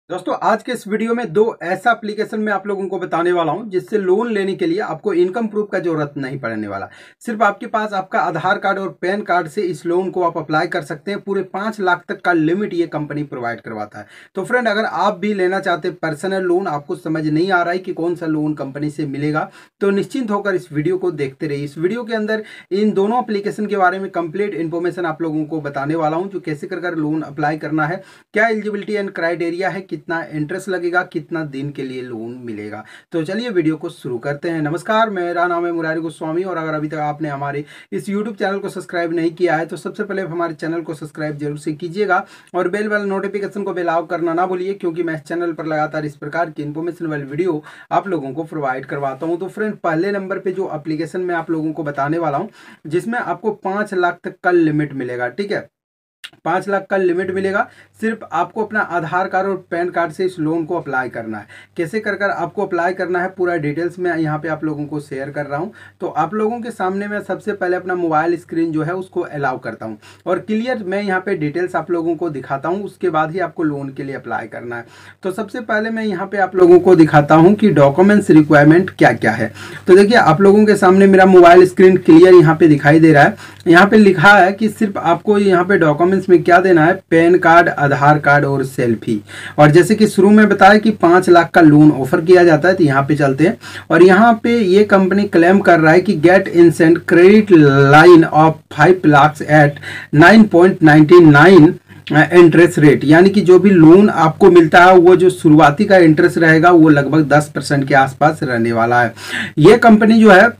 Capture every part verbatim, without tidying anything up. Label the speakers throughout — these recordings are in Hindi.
Speaker 1: दोस्तों आज के इस वीडियो में दो ऐसा एप्लीकेशन मैं आप लोगों को बताने वाला हूं जिससे लोन लेने के लिए आपको इनकम प्रूफ का जरूरत नहीं पड़ने वाला। सिर्फ आपके पास आपका आधार कार्ड और पैन कार्ड से इस लोन को आप अप्लाई कर सकते हैं। पूरे पाँच लाख तक का लिमिट ये कंपनी प्रोवाइड करवाता है। तो फ्रेंड, अगर आप भी लेना चाहते हैं पर्सनल लोन, आपको समझ नहीं आ रहा है कि कौन सा लोन कंपनी से मिलेगा, तो निश्चिंत होकर इस वीडियो को देखते रहिए। इस वीडियो के अंदर इन दोनों एप्लीकेशन के बारे में कंप्लीट इन्फॉर्मेशन आप लोगों को बताने वाला हूँ, जो कैसे कर लोन अप्लाई करना है, क्या एलिजिबिलिटी एंड क्राइटेरिया है, कितना इंटरेस्ट लगेगा, कितना दिन के लिए लोन मिलेगा। तो चलिए वीडियो को शुरू करते हैं। नमस्कार, मेरा नाम है मुरारी गोस्वामी और अगर अभी तक आपने हमारे इस यूट्यूब चैनल को सब्सक्राइब नहीं किया है तो सबसे पहले हमारे चैनल को सब्सक्राइब जरूर से कीजिएगा और बेल वाला नोटिफिकेशन को बेल ऑन करना ना भूलिए, क्योंकि मैं इस चैनल पर लगातार इस प्रकार की इन्फॉर्मेशन वाली वीडियो आप लोगों को प्रोवाइड करवाता हूं। तो फ्रेंड, पहले नंबर पे जो एप्लीकेशन मैं आप लोगों को बताने वाला हूं जिसमें आपको पांच लाख तक का लिमिट मिलेगा। ठीक है, पाँच लाख का लिमिट मिलेगा। सिर्फ आपको अपना आधार कार्ड और पैन कार्ड से इस लोन को अप्लाई करना है। कैसे कर कर आपको अप्लाई करना है पूरा डिटेल्स मैं यहाँ पे आप लोगों को शेयर कर रहा हूँ। तो आप लोगों के सामने मैं सबसे पहले अपना मोबाइल स्क्रीन जो है उसको अलाउ करता हूँ और क्लियर मैं यहाँ पे डिटेल्स आप लोगों को दिखाता हूँ। उसके बाद ही आपको लोन के लिए अप्लाई करना है। तो सबसे पहले मैं यहाँ पे आप लोगों को दिखाता हूँ कि डॉक्यूमेंट्स रिक्वायरमेंट क्या क्या है। तो देखिए, आप लोगों के सामने मेरा मोबाइल स्क्रीन क्लियर यहाँ पे दिखाई दे रहा है। यहाँ पे लिखा है कि सिर्फ आपको यहाँ पे डॉक्यूमेंट्स में क्या देना है, पैन कार्ड, आधार कार्ड और सेल्फी। और जैसे कि शुरू में बताया कि पाँच लाख का लोन ऑफर किया जाता है, तो यहाँ पे चलते हैं। और यहाँ पे ये कंपनी क्लेम कर रहा है कि get instant credit line of five lakh at nine point ninety nine interest rate, यानी कि जो भी लोन आपको मिलता है वो जो शुरुआती का इंटरेस्ट रहेगा वो लगभग दस परसेंट के आसपास रहने वाला है। ये कंपनी जो है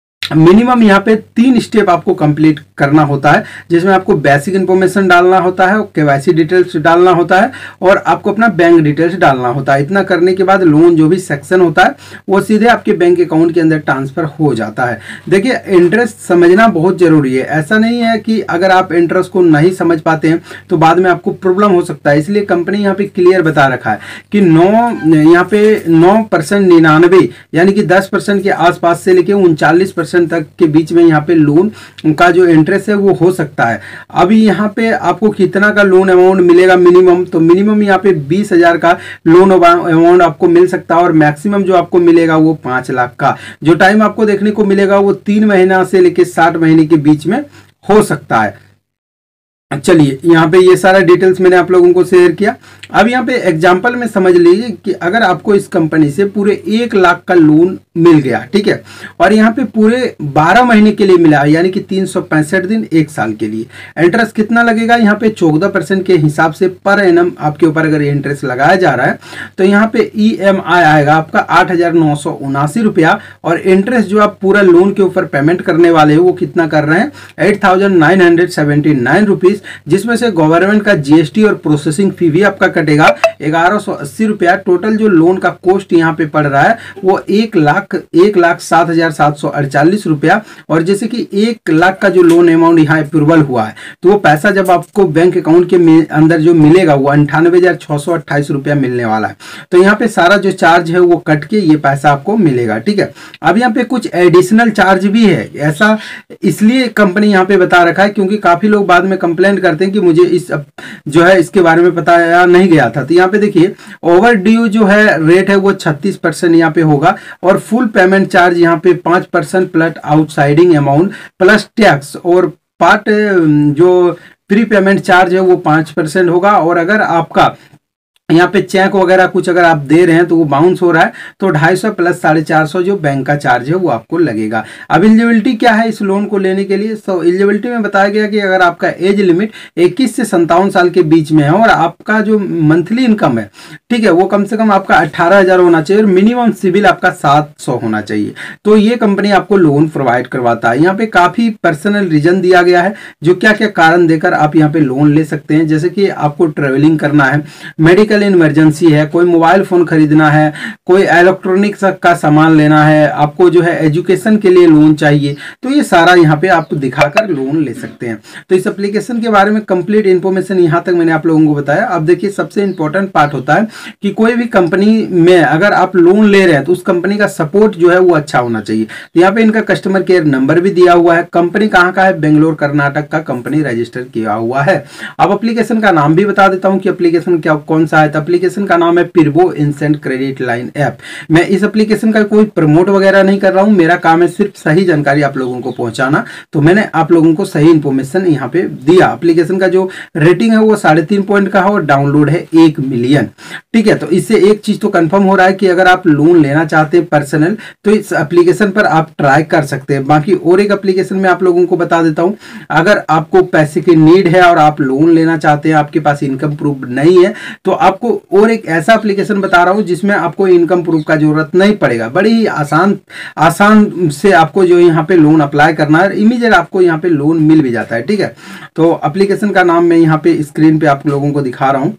Speaker 1: मिनिमम यहाँ पे तीन स्टेप आपको कंप्लीट करना होता है, जिसमें आपको बेसिक इन्फॉर्मेशन डालना होता है, केवाईसी डिटेल्स डालना होता है और आपको अपना बैंक डिटेल्स डालना होता है। इतना करने के बाद लोन जो भी सेक्शन होता है वो सीधे आपके बैंक अकाउंट के अंदर ट्रांसफर हो जाता है। देखिए, इंटरेस्ट समझना बहुत जरूरी है। ऐसा नहीं है कि अगर आप इंटरेस्ट को नहीं समझ पाते हैं तो बाद में आपको प्रॉब्लम हो सकता है। इसलिए कंपनी यहाँ पे क्लियर बता रखा है कि नौ यहाँ पे नौ परसेंट निन्यानवे यानी कि दस परसेंट के आसपास से लेके उनचालीस परसेंट तक के बीच में यहाँ पे लोन का जो इंटरेस्ट है वो हो सकता है। अभी यहाँ पे आपको कितना का लोन अमाउंट मिलेगा मिनिमम, तो मिनिमम यहाँ पे बीस हजार का लोन अमाउंट आपको मिल सकता है और मैक्सिमम जो आपको मिलेगा वो पांच लाख का। जो टाइम आपको देखने को मिलेगा वो तीन महीना से लेके साठ महीने के बीच में हो सकता है। चलिए, यहाँ पे ये सारा डिटेल्स मैंने आप लोगों को शेयर किया। अब यहाँ पे एग्जांपल में समझ लीजिए कि अगर आपको इस कंपनी से पूरे एक लाख का लोन मिल गया, ठीक है, और यहाँ पे पूरे बारह महीने के लिए मिला, यानी कि तीन सौ पैंसठ दिन, एक साल के लिए। इंटरेस्ट कितना लगेगा यहाँ पे चौदह परसेंट के हिसाब से पर एनम आपके ऊपर अगर इंटरेस्ट लगाया जा रहा है तो यहाँ पे ई एम आई आएगा आपका आठ हजार नौ सौ उनासी रुपया और इंटरेस्ट जो आप पूरा लोन के ऊपर पेमेंट करने वाले हो वो कितना कर रहे हैं, eight thousand nine hundred seventy nine rupees, जिसमें से गवर्नमेंट का जीएसटी और प्रोसेसिंग फी भी आपका कटेगा ग्यारह सौ अस्सी रुपया। टोटल जो लोन का कॉस्ट यहाँ पे पड़ रहा है वो एक लाख एक लाख सात हजार सात सौ अड़चालीस रुपया। और जैसे कि एक लाख का जो लोन अमाउंट यहाँ अप्रूवल हुआ है तो वो पैसा जब आपको बैंक अकाउंट के अंदर जो मिलेगा वो अंठानवे हजार छह सौ अट्ठाईस रुपया मिलने वाला है। तो यहाँ पे सारा जो चार्ज है वो कट के ये पैसा आपको मिलेगा। ठीक है, अब यहाँ पे कुछ एडिशनल चार्ज भी है। ऐसा इसलिए कंपनी यहाँ पे बता रखा है क्योंकि काफी लोग बाद में कंप्लेन करते हैं कि मुझे इस जो है इसके बारे में पता नहीं गया था। तो यहाँ पे देखिए, ओवर ड्यू जो है रेट है वो छत्तीस परसेंट यहाँ पे होगा और फुल पेमेंट चार्ज यहाँ पे पांच percent plus outstanding amount plus tax और पार्ट जो प्री पेमेंट चार्ज है वो पांच परसेंट होगा। और अगर आपका यहाँ पे चेक वगैरह कुछ अगर आप दे रहे हैं तो वो बाउंस हो रहा है तो ढाई सौ प्लस साढ़े चार सौ जो बैंक का चार्ज है वो आपको लगेगा। अब एलिजिबिलिटी क्या है इस लोन को लेने के लिए, तो एलिजिबिलिटी में बताया गया कि अगर आपका एज लिमिट इक्कीस से सत्तावन साल के बीच में है और आपका जो मंथली इनकम है, ठीक है, वो कम से कम आपका अट्ठारह हजार होना चाहिए और मिनिमम सिविल आपका सात सौ होना चाहिए, तो ये कंपनी आपको लोन प्रोवाइड करवाता है। यहाँ पे काफी पर्सनल रीजन दिया गया है जो क्या क्या कारण देकर आप यहाँ पे लोन ले सकते हैं। जैसे कि आपको ट्रेवलिंग करना है, मेडिकल इमरजेंसी है, कोई मोबाइल फोन खरीदना है, कोई इलेक्ट्रॉनिक्स का सामान लेना है, आपको जो है एजुकेशन के लिए लोन चाहिए, तो ये सारा यहाँ पे आपको दिखाकर लोन ले सकते हैं। तो इस एप्लीकेशन के बारे में कंप्लीट इन्फॉर्मेशन यहाँ तक मैंने आप लोगों को बताया। अब देखिए, सबसे इंपॉर्टेंट पार्ट होता है कि कोई भी कंपनी में अगर आप लोन ले रहे हैं तो उस कंपनी का सपोर्ट जो है वो अच्छा होना चाहिए। तो यहाँ पे इनका कस्टमर केयर नंबर भी दिया हुआ है। कंपनी कहाँ का है, बेंगलोर कर्नाटक का कंपनी रजिस्टर किया हुआ है। अब एप्लीकेशन का नाम भी बता देता हूँ कि एप्लीकेशन क्या कौन सा है। है तो एप्लीकेशन का नाम है पिरबो इंस्टेंट क्रेडिट लाइन ऐप। मैं इस एप्लीकेशन का कोई प्रमोट वगैरह नहीं कर रहा हूँ, मेरा काम है सिर्फ सही जानकारी आप लोगों को पहुंचाना। तो मैंने आप लोगों को सही इंफॉर्मेशन यहाँ पे दिया। एप्लीकेशन का जो रेटिंग है वो साढ़े तीन पॉइंट का है और डाउनलोड है एक मिलियन। ठीक है, तो इससे एक चीज तो कंफर्म हो रहा है कि अगर आप लोन लेना चाहते हैं पर्सनल तो इस एप्लीकेशन पर आप ट्राई कर सकते हैं। बाकी और एक एप्लीकेशन में आप लोगों को बता देता हूं, अगर आपको पैसे की नीड है और आप लोन लेना चाहते हैं, आपके पास इनकम प्रूफ नहीं है, तो आपको और एक ऐसा एप्लीकेशन बता रहा हूं जिसमें आपको इनकम प्रूफ का जरूरत नहीं पड़ेगा। बड़ी ही आसान आसान से आपको जो यहाँ पे लोन अप्लाई करना है, इमीडिएट आपको यहाँ पे लोन मिल भी जाता है। ठीक है, तो एप्लीकेशन का नाम मैं यहाँ पे स्क्रीन पे आप लोगों को दिखा रहा हूँ।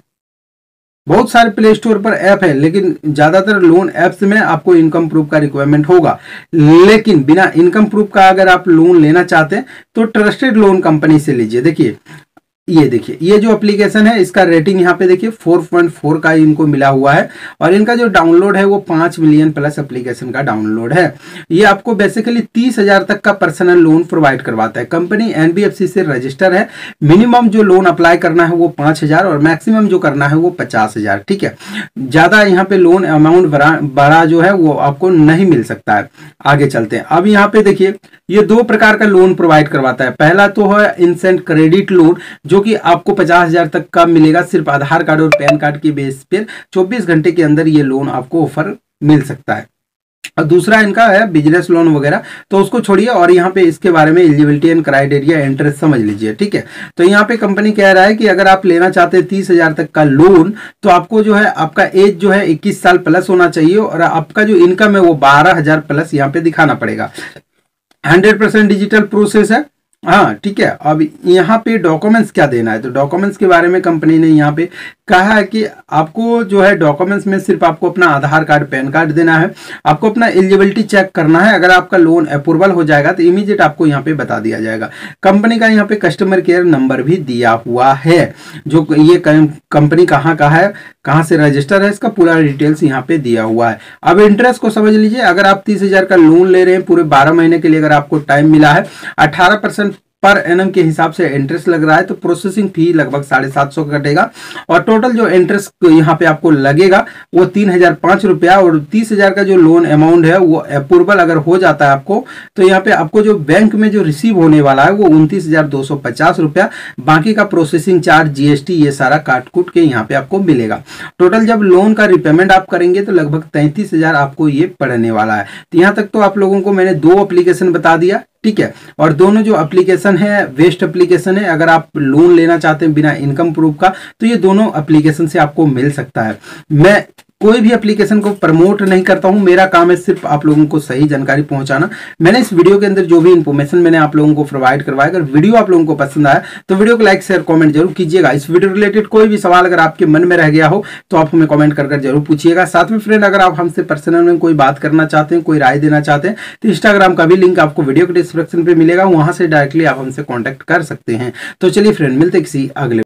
Speaker 1: बहुत सारे प्ले स्टोर पर ऐप है, लेकिन ज्यादातर लोन ऐप्स में आपको इनकम प्रूफ का रिक्वायरमेंट होगा। लेकिन बिना इनकम प्रूफ का अगर आप लोन लेना चाहते हैं तो ट्रस्टेड लोन कंपनी से लीजिए। देखिए ये देखिए, ये जो एप्लीकेशन है इसका रेटिंग यहाँ पे देखिए फोर पॉइंट फोर का इनको मिला हुआ है और इनका जो डाउनलोड है वो पांच मिलियन प्लस एप्लीकेशन का डाउनलोड है। ये आपको बेसिकली तीस हजार तक का पर्सनल लोन प्रोवाइड करवाता है। कंपनी एनबीएफसी से रजिस्टर है। मिनिमम जो लोन अप्लाई करना है वो पांच हजार और मैक्सिमम जो करना है वो पचास हजार। ठीक है, ज्यादा यहाँ पे लोन अमाउंट बड़ा बड़ा जो है वो आपको नहीं मिल सकता है। आगे चलते हैं। अब यहाँ पे देखिए ये दो प्रकार का लोन प्रोवाइड करवाता है। पहला तो है इंस्टेंट क्रेडिट लोन जो कि आपको पचास हजार तक का मिलेगा, सिर्फ आधार कार्ड और पैन कार्ड के बेस पर चौबीस घंटे के अंदर ये लोन आपको ऑफर मिल सकता है। और दूसरा इनका है बिजनेस लोन वगैरह, तो उसको छोड़िए और यहाँ पे इसके बारे में एलिजिबिलिटी एंड क्राइटेरिया इंटरेस्ट समझ लीजिए। ठीक है, तो यहाँ पे कंपनी कह रहा है कि अगर आप लेना चाहते हैं तीस हजार तक का लोन तो आपको जो है आपका एज जो है इक्कीस साल प्लस होना चाहिए और आपका जो इनकम है वो बारह हजार प्लस यहाँ पे दिखाना पड़ेगा। हंड्रेड परसेंट डिजिटल प्रोसेस है। हाँ ठीक है, अब यहाँ पे डॉक्यूमेंट्स क्या देना है, तो डॉक्यूमेंट्स के बारे में कंपनी ने यहाँ पे कहा है कि आपको जो है डॉक्यूमेंट्स में सिर्फ आपको अपना आधार कार्ड पैन कार्ड देना है। आपको अपना एलिजिबिलिटी चेक करना है। अगर आपका लोन अप्रूवल हो जाएगा तो इमीडिएट आपको यहाँ पे बता दिया जाएगा। कंपनी का यहाँ पे कस्टमर केयर नंबर भी दिया हुआ है। जो ये कंपनी कहाँ का है, कहाँ से रजिस्टर है, इसका पूरा डिटेल्स यहाँ पे दिया हुआ है। अब इंटरेस्ट को समझ लीजिए। अगर आप तीस हजार का लोन ले रहे हैं पूरे बारह महीने के लिए, अगर आपको टाइम मिला है, अठारह परसेंट पर एनम के हिसाब से इंटरेस्ट लग रहा है, तो प्रोसेसिंग फी लगभग साढ़े सात सौ कटेगा और टोटल जो इंटरेस्ट यहाँ पे आपको लगेगा वो तीन हजार पांच रुपया। और तीस हजार का जो लोन अमाउंट है वो अप्रूवल अगर हो जाता है आपको, तो यहाँ पे आपको जो बैंक में जो रिसीव होने वाला है वो उनतीस हजार दो सौ पचास रुपया। बाकी का प्रोसेसिंग चार्ज, जीएसटी, ये सारा काट कूट के यहाँ पे आपको मिलेगा। टोटल जब लोन का रिपेमेंट आप करेंगे तो लगभग तैंतीस हजार आपको ये पड़ने वाला है। तो यहाँ तक तो आप लोगों को मैंने दो एप्लीकेशन बता दिया। ठीक है, और दोनों जो एप्लीकेशन है वेस्ट एप्लीकेशन है। अगर आप लोन लेना चाहते हैं बिना इनकम प्रूफ का तो ये दोनों एप्लीकेशन से आपको मिल सकता है। मैं कोई भी एप्लीकेशन को प्रमोट नहीं करता हूं, मेरा काम है सिर्फ आप लोगों को सही जानकारी पहुंचाना। मैंने इस वीडियो के अंदर जो भी इंफॉर्मेशन मैंने आप लोगों को प्रोवाइड करवाया, अगर वीडियो आप लोगों को पसंद आया तो वीडियो को लाइक शेयर कमेंट जरूर कीजिएगा। इस वीडियो रिलेटेड कोई भी सवाल अगर आपके मन में रह गया हो तो आप हमें कमेंट कर कर जरूर पूछिएगा। साथ में फ्रेंड, अगर आप हमसे पर्सनल में कोई बात करना चाहते हैं, कोई राय देना चाहते हैं, तो इंस्टाग्राम का भी लिंक आपको वीडियो के डिस्क्रिप्शन पे मिलेगा, वहां से डायरेक्टली आप हमसे कॉन्टेक्ट कर सकते हैं। तो चलिए फ्रेंड, मिलते किसी अगले